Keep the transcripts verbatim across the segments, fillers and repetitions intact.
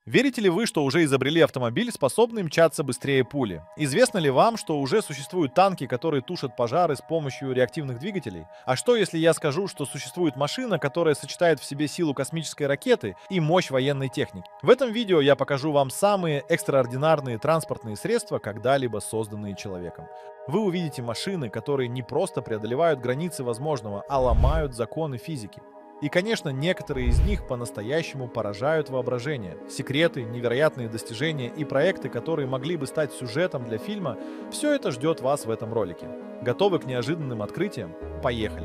Верите ли вы, что уже изобрели автомобиль, способный мчаться быстрее пули? Известно ли вам, что уже существуют танки, которые тушат пожары с помощью реактивных двигателей? А что, если я скажу, что существует машина, которая сочетает в себе силу космической ракеты и мощь военной техники? В этом видео я покажу вам самые экстраординарные транспортные средства, когда-либо созданные человеком. Вы увидите машины, которые не просто преодолевают границы возможного, а ломают законы физики. И, конечно, некоторые из них по-настоящему поражают воображение. Секреты, невероятные достижения и проекты, которые могли бы стать сюжетом для фильма, все это ждет вас в этом ролике. Готовы к неожиданным открытиям? Поехали!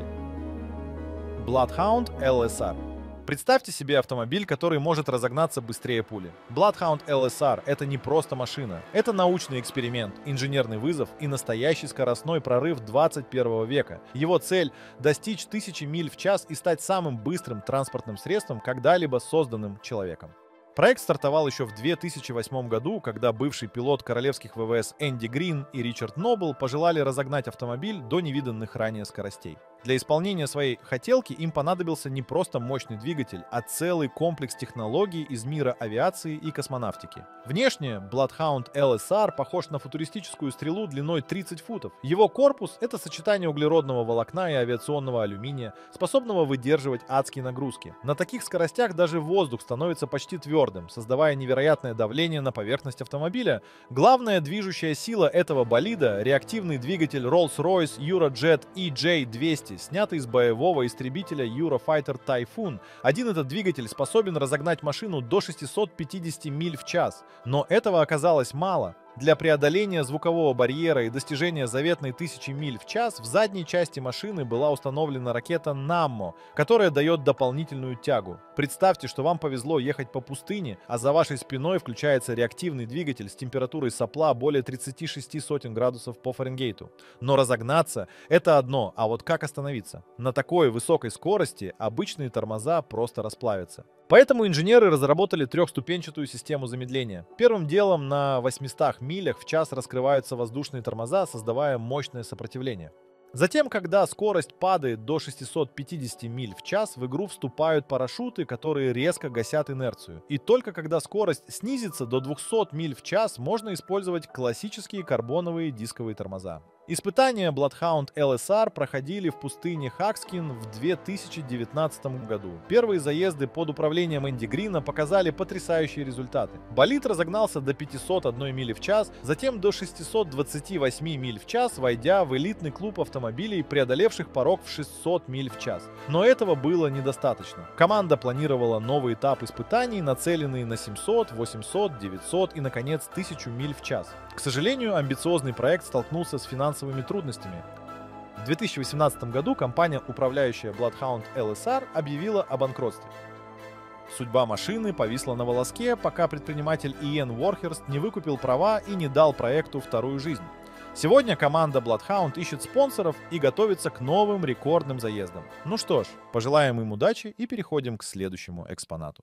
Bloodhound эл эс ар. Представьте себе автомобиль, который может разогнаться быстрее пули. Bloodhound эл эс ар — это не просто машина. Это научный эксперимент, инженерный вызов и настоящий скоростной прорыв двадцать первого века. Его цель — достичь тысячи миль в час и стать самым быстрым транспортным средством, когда-либо созданным человеком. Проект стартовал еще в две тысячи восьмом году, когда бывший пилот королевских вэ вэ эс Энди Грин и Ричард Нобл пожелали разогнать автомобиль до невиданных ранее скоростей. Для исполнения своей хотелки им понадобился не просто мощный двигатель, а целый комплекс технологий из мира авиации и космонавтики. Внешне Bloodhound эл эс ар похож на футуристическую стрелу длиной тридцать футов. Его корпус — это сочетание углеродного волокна и авиационного алюминия, способного выдерживать адские нагрузки. На таких скоростях даже воздух становится почти твердым, создавая невероятное давление на поверхность автомобиля. Главная движущая сила этого болида — реактивный двигатель Rolls-Royce Eurojet и джей двести, снятый из боевого истребителя Eurofighter Typhoon. Один этот двигатель способен разогнать машину до шестисот пятидесяти миль в час. Но этого оказалось мало. Для преодоления звукового барьера и достижения заветной тысячи миль в час в задней части машины была установлена ракета Наммо, которая дает дополнительную тягу. Представьте, что вам повезло ехать по пустыне, а за вашей спиной включается реактивный двигатель с температурой сопла более тридцати шести сотен градусов по Фаренгейту. Но разогнаться — это одно, а вот как остановиться? На такой высокой скорости обычные тормоза просто расплавятся. Поэтому инженеры разработали трехступенчатую систему замедления. Первым делом на восьмистах милях в час раскрываются воздушные тормоза, создавая мощное сопротивление. Затем, когда скорость падает до шестисот пятидесяти миль в час, в игру вступают парашюты, которые резко гасят инерцию. И только когда скорость снизится до двухсот миль в час, можно использовать классические карбоновые дисковые тормоза. Испытания Bloodhound эл эс ар проходили в пустыне Хакскин в две тысячи девятнадцатом году. Первые заезды под управлением Энди Грина показали потрясающие результаты. Болид разогнался до пятисот одной мили в час, затем до шестисот двадцати восьми миль в час, войдя в элитный клуб автомобилей, преодолевших порог в шестьсот миль в час. Но этого было недостаточно. Команда планировала новый этап испытаний, нацеленный на семьсот, восемьсот, девятьсот и, наконец, тысячу миль в час. К сожалению, амбициозный проект столкнулся с финансовыми трудностями. В две тысячи восемнадцатом году компания, управляющая Bloodhound эл эс ар, объявила о банкротстве. Судьба машины повисла на волоске, пока предприниматель Иэн Уорхерст не выкупил права и не дал проекту вторую жизнь. Сегодня команда Bloodhound ищет спонсоров и готовится к новым рекордным заездам. Ну что ж, пожелаем им удачи и переходим к следующему экспонату.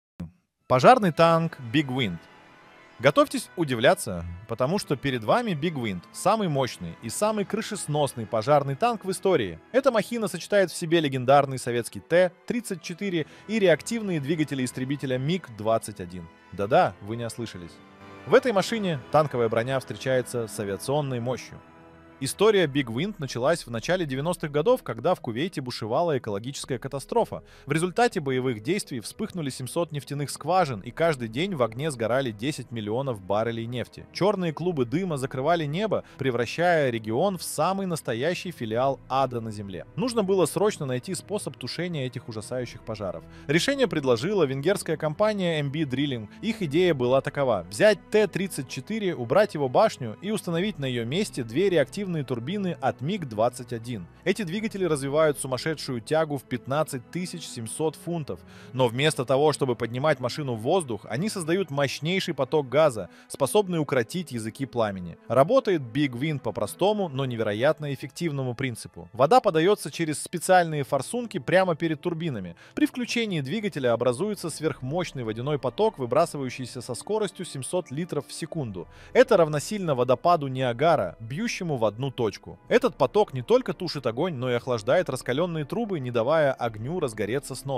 Пожарный танк Big Wind. Готовьтесь удивляться, потому что перед вами Big Wind, самый мощный и самый крышесносный пожарный танк в истории. Эта махина сочетает в себе легендарный советский Т тридцать четыре и реактивные двигатели истребителя миг двадцать один. Да-да, вы не ослышались. В этой машине танковая броня встречается с авиационной мощью. История Big Wind началась в начале девяностых годов, когда в Кувейте бушевала экологическая катастрофа. В результате боевых действий вспыхнули семьсот нефтяных скважин, и каждый день в огне сгорали десять миллионов баррелей нефти. Черные клубы дыма закрывали небо, превращая регион в самый настоящий филиал ада на земле. Нужно было срочно найти способ тушения этих ужасающих пожаров. Решение предложила венгерская компания эм би Drilling. Их идея была такова: взять Т тридцать четыре, убрать его башню и установить на ее месте две реактивные турбины от миг двадцать один. Эти двигатели развивают сумасшедшую тягу в пятнадцать тысяч семьсот фунтов, но вместо того, чтобы поднимать машину в воздух, они создают мощнейший поток газа, способный укротить языки пламени. Работает Big Wind по простому, но невероятно эффективному принципу. Вода подается через специальные форсунки прямо перед турбинами. При включении двигателя образуется сверхмощный водяной поток, выбрасывающийся со скоростью семьсот литров в секунду. Это равносильно водопаду Ниагара, бьющему в одну точку. Этот поток не только тушит огонь, но и охлаждает раскаленные трубы, не давая огню разгореться снова.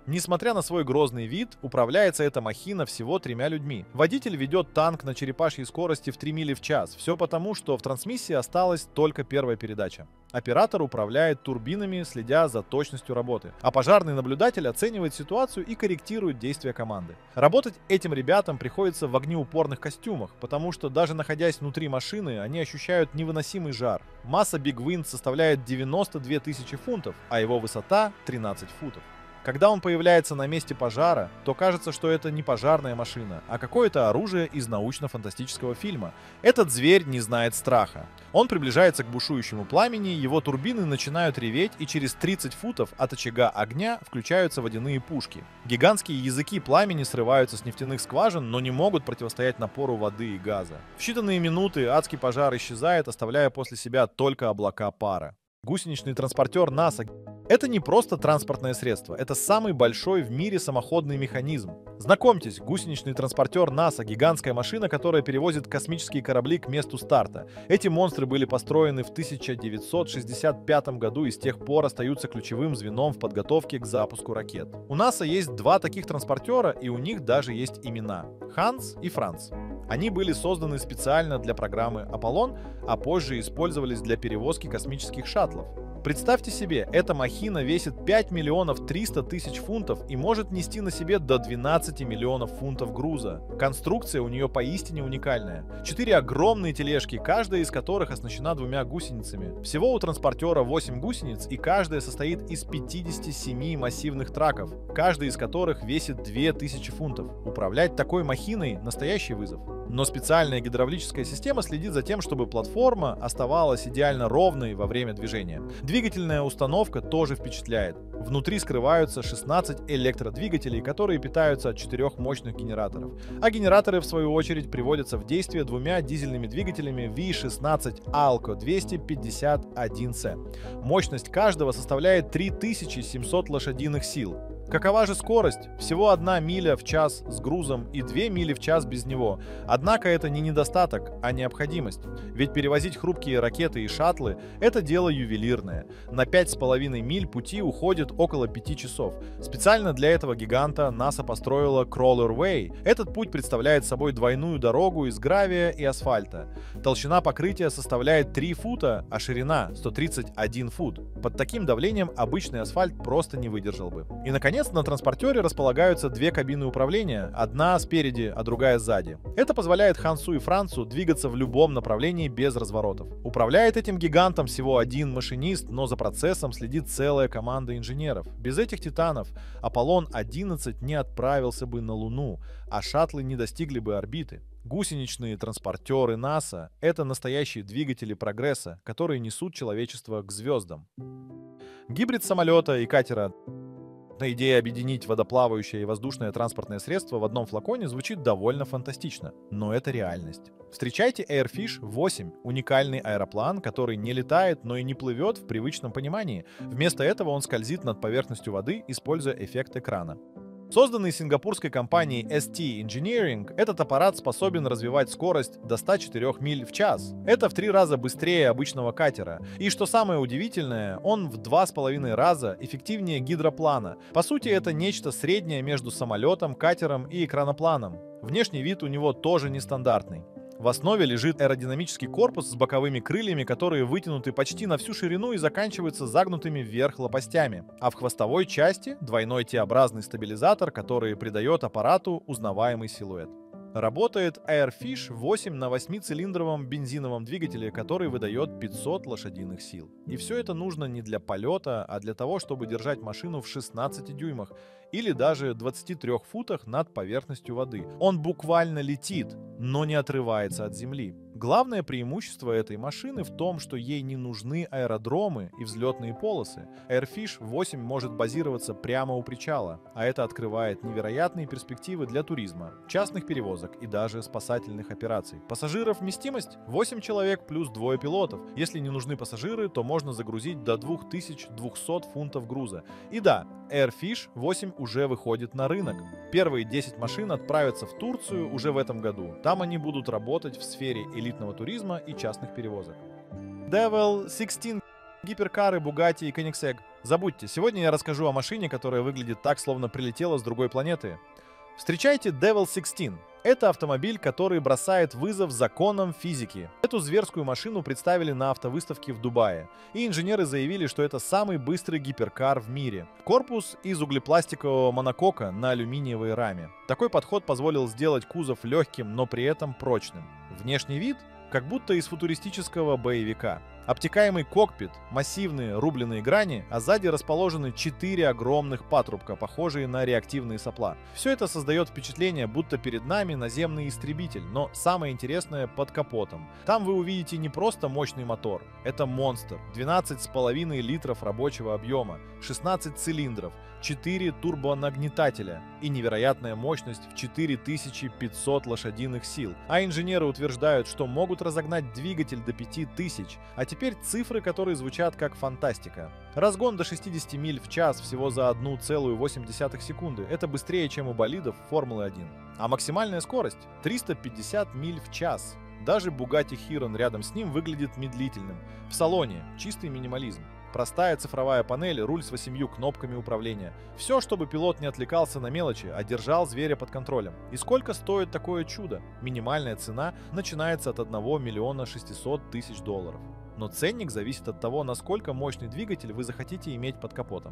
Несмотря на свой грозный вид, управляется эта махина всего тремя людьми. Водитель ведет танк на черепашьей скорости в три мили в час. Все потому, что в трансмиссии осталась только первая передача. Оператор управляет турбинами, следя за точностью работы. А пожарный наблюдатель оценивает ситуацию и корректирует действия команды. Работать этим ребятам приходится в огнеупорных костюмах, потому что даже находясь внутри машины, они ощущают невыносимый жар. Масса Big Wind составляет девяносто две тысячи фунтов, а его высота тринадцать футов. Когда он появляется на месте пожара, то кажется, что это не пожарная машина, а какое-то оружие из научно-фантастического фильма. Этот зверь не знает страха. Он приближается к бушующему пламени, его турбины начинают реветь, и через тридцать футов от очага огня включаются водяные пушки. Гигантские языки пламени срываются с нефтяных скважин, но не могут противостоять напору воды и газа. В считанные минуты адский пожар исчезает, оставляя после себя только облака пара. Гусеничный транспортер НАСА — это не просто транспортное средство, это самый большой в мире самоходный механизм. Знакомьтесь, гусеничный транспортер НАСА — гигантская машина, которая перевозит космические корабли к месту старта. Эти монстры были построены в тысяча девятьсот шестьдесят пятом году и с тех пор остаются ключевым звеном в подготовке к запуску ракет. У НАСА есть два таких транспортера, и у них даже есть имена — Ханс и Франц. Они были созданы специально для программы «Аполлон», а позже использовались для перевозки космических шаттлов. Представьте себе, эта махина весит пять миллионов триста тысяч фунтов и может нести на себе до двенадцати миллионов фунтов груза. Конструкция у нее поистине уникальная. Четыре огромные тележки, каждая из которых оснащена двумя гусеницами. Всего у транспортера восемь гусениц, и каждая состоит из пятидесяти семи массивных траков, каждый из которых весит две тысячи фунтов. Управлять такой махиной — настоящий вызов. Но специальная гидравлическая система следит за тем, чтобы платформа оставалась идеально ровной во время движения. Двигательная установка тоже впечатляет. Внутри скрываются шестнадцать электродвигателей, которые питаются от четырех мощных генераторов. А генераторы, в свою очередь, приводятся в действие двумя дизельными двигателями ви шестнадцать Алко двести пятьдесят один С. Мощность каждого составляет три тысячи семьсот лошадиных сил. Какова же скорость? Всего одна миля в час с грузом и две мили в час без него. Однако это не недостаток, а необходимость. Ведь перевозить хрупкие ракеты и шаттлы — это дело ювелирное. На пять с половиной миль пути уходит около пяти часов. Специально для этого гиганта НАСА построила Crawler Way. Этот путь представляет собой двойную дорогу из гравия и асфальта. Толщина покрытия составляет три фута, а ширина — сто тридцать один фут. Под таким давлением обычный асфальт просто не выдержал бы. И, наконец, на транспортере располагаются две кабины управления, одна спереди, а другая сзади. Это позволяет Хансу и Францу двигаться в любом направлении без разворотов. Управляет этим гигантом всего один машинист, но за процессом следит целая команда инженеров. Без этих титанов Аполлон одиннадцать не отправился бы на Луну, а шаттлы не достигли бы орбиты. Гусеничные транспортеры НАСА — это настоящие двигатели прогресса, которые несут человечество к звездам. Гибрид самолета и катера. Идея объединить водоплавающее и воздушное транспортное средство в одном флаконе звучит довольно фантастично, но это реальность. Встречайте Airfish восемь, уникальный аэроплан, который не летает, но и не плывет в привычном понимании. Вместо этого он скользит над поверхностью воды, используя эффект экрана. Созданный сингапурской компанией эс ти Engineering, этот аппарат способен развивать скорость до ста четырёх миль в час. Это в три раза быстрее обычного катера. И что самое удивительное, он в два с половиной раза эффективнее гидроплана. По сути, это нечто среднее между самолетом, катером и экранопланом. Внешний вид у него тоже нестандартный. В основе лежит аэродинамический корпус с боковыми крыльями, которые вытянуты почти на всю ширину и заканчиваются загнутыми вверх лопастями. А в хвостовой части двойной Т-образный стабилизатор, который придает аппарату узнаваемый силуэт. Работает Airfish восемь на восьмицилиндровом бензиновом двигателе, который выдает пятьсот лошадиных сил. И все это нужно не для полета, а для того, чтобы держать машину в шестнадцати дюймах или даже двадцати трёх футах над поверхностью воды. Он буквально летит, но не отрывается от земли. Главное преимущество этой машины в том, что ей не нужны аэродромы и взлетные полосы. Airfish восемь может базироваться прямо у причала, а это открывает невероятные перспективы для туризма, частных перевозок и даже спасательных операций. Пассажиров вместимость — восемь человек плюс двое пилотов. Если не нужны пассажиры, то можно загрузить до двух тысяч двухсот фунтов груза. И да, Airfish восемь уже выходит на рынок. Первые десять машин отправятся в Турцию уже в этом году. Там они будут работать в сфере элитного туризма и частных перевозок. Devil шестнадцать, гиперкары, Bugatti и Koenigsegg. Забудьте, сегодня я расскажу о машине, которая выглядит так, словно прилетела с другой планеты. Встречайте Devil шестнадцать. Это автомобиль, который бросает вызов законам физики. Эту зверскую машину представили на автовыставке в Дубае, и инженеры заявили, что это самый быстрый гиперкар в мире. Корпус из углепластикового монокока на алюминиевой раме. Такой подход позволил сделать кузов легким, но при этом прочным. Внешний вид как будто из футуристического боевика. Обтекаемый кокпит, массивные рубленые грани, а сзади расположены четыре огромных патрубка, похожие на реактивные сопла. Все это создает впечатление, будто перед нами наземный истребитель, но самое интересное под капотом. Там вы увидите не просто мощный мотор, это монстр, двенадцать с половиной литров рабочего объема, шестнадцать цилиндров, четыре турбонагнетателя и невероятная мощность в четыре тысячи пятьсот лошадиных сил. А инженеры утверждают, что могут разогнать двигатель до пяти тысяч, а теперь цифры, которые звучат как фантастика. Разгон до шестидесяти миль в час всего за одну целую восемь десятых секунды. Это быстрее, чем у болидов Формулы один. А максимальная скорость триста пятьдесят миль в час. Даже Bugatti Chiron рядом с ним выглядит медлительным. В салоне чистый минимализм. Простая цифровая панель, руль с восемью кнопками управления. Все, чтобы пилот не отвлекался на мелочи, а держал зверя под контролем. И сколько стоит такое чудо? Минимальная цена начинается от одного миллиона шестисот тысяч долларов. Но ценник зависит от того, насколько мощный двигатель вы захотите иметь под капотом.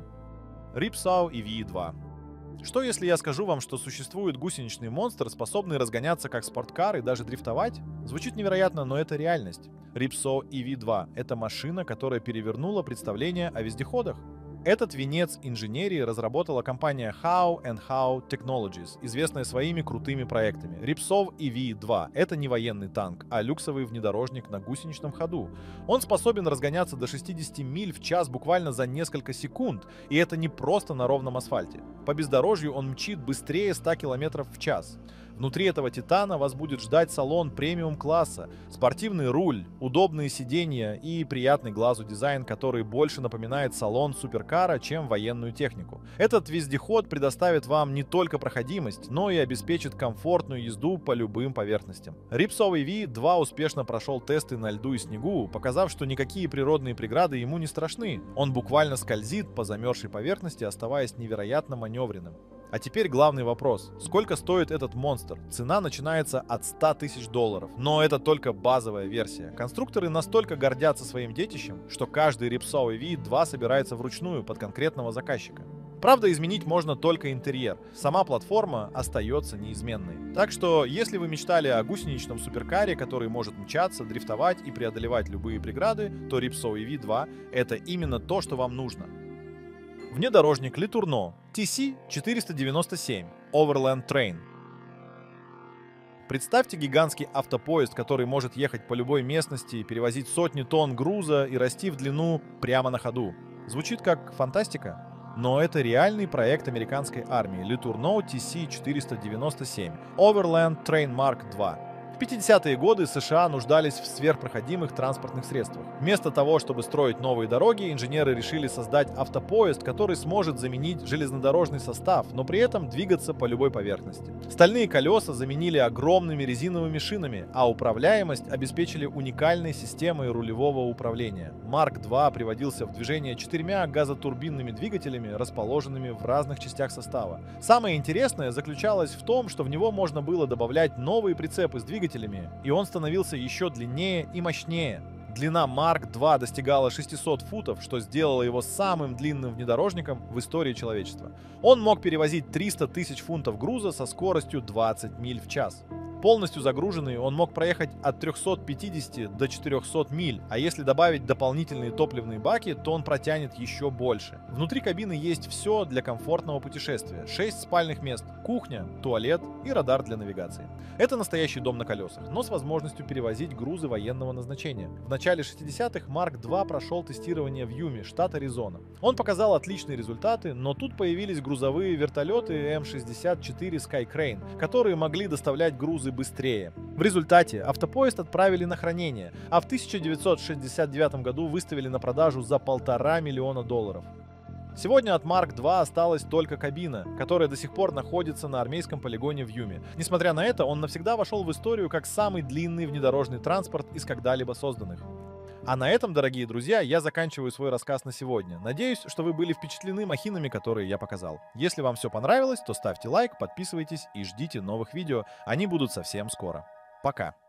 Ripsaw и ви два. Что если я скажу вам, что существует гусеничный монстр, способный разгоняться как спорткар и даже дрифтовать? Звучит невероятно, но это реальность. Ripsaw и ви два – это машина, которая перевернула представление о вездеходах. Этот венец инженерии разработала компания Howe энд Howe Technologies, известная своими крутыми проектами. Ripsaw и ви два – это не военный танк, а люксовый внедорожник на гусеничном ходу. Он способен разгоняться до шестидесяти миль в час буквально за несколько секунд, и это не просто на ровном асфальте. По бездорожью он мчит быстрее ста километров в час. Внутри этого титана вас будет ждать салон премиум-класса, спортивный руль, удобные сиденья и приятный глазу дизайн, который больше напоминает салон суперкара, чем военную технику. Этот вездеход предоставит вам не только проходимость, но и обеспечит комфортную езду по любым поверхностям. Ripsaw и ви два успешно прошел тесты на льду и снегу, показав, что никакие природные преграды ему не страшны. Он буквально скользит по замерзшей поверхности, оставаясь невероятно маневренным. А теперь главный вопрос. Сколько стоит этот монстр? Цена начинается от ста тысяч долларов. Но это только базовая версия. Конструкторы настолько гордятся своим детищем, что каждый Ripsaw и ви два собирается вручную под конкретного заказчика. Правда, изменить можно только интерьер. Сама платформа остается неизменной. Так что, если вы мечтали о гусеничном суперкаре, который может мчаться, дрифтовать и преодолевать любые преграды, то Ripsaw и ви два – это именно то, что вам нужно. Внедорожник Letourneau ти си четыреста девяносто семь Overland Train. Представьте гигантский автопоезд, который может ехать по любой местности, перевозить сотни тонн груза и расти в длину прямо на ходу. Звучит как фантастика? Но это реальный проект американской армии Letourneau ти си четыреста девяносто семь Overland Train марк два. В пятидесятые годы США нуждались в сверхпроходимых транспортных средствах. Вместо того, чтобы строить новые дороги, инженеры решили создать автопоезд, который сможет заменить железнодорожный состав, но при этом двигаться по любой поверхности. Стальные колеса заменили огромными резиновыми шинами, а управляемость обеспечили уникальной системой рулевого управления. марк два приводился в движение четырьмя газотурбинными двигателями, расположенными в разных частях состава. Самое интересное заключалось в том, что в него можно было добавлять новые прицепы с двигателями, и он становился еще длиннее и мощнее. Длина марк два достигала шестисот футов, что сделало его самым длинным внедорожником в истории человечества. Он мог перевозить триста тысяч фунтов груза со скоростью двадцать миль в час. Полностью загруженный он мог проехать от трёхсот пятидесяти до четырёхсот миль, а если добавить дополнительные топливные баки, то он протянет еще больше. Внутри кабины есть все для комфортного путешествия. шесть спальных мест, кухня, туалет и радар для навигации. Это настоящий дом на колесах, но с возможностью перевозить грузы военного назначения. В начале шестидесятых марк два прошел тестирование в Юме, штат Аризона. Он показал отличные результаты, но тут появились грузовые вертолеты эм шестьдесят четыре Skycrane, которые могли доставлять грузы быстрее. В результате автопоезд отправили на хранение, а в тысяча девятьсот шестьдесят девятом году выставили на продажу за полтора миллиона долларов. Сегодня от марк два осталась только кабина, которая до сих пор находится на армейском полигоне в Юме. Несмотря на это, он навсегда вошел в историю как самый длинный внедорожный транспорт из когда-либо созданных. А на этом, дорогие друзья, я заканчиваю свой рассказ на сегодня. Надеюсь, что вы были впечатлены махинами, которые я показал. Если вам все понравилось, то ставьте лайк, подписывайтесь и ждите новых видео. Они будут совсем скоро. Пока.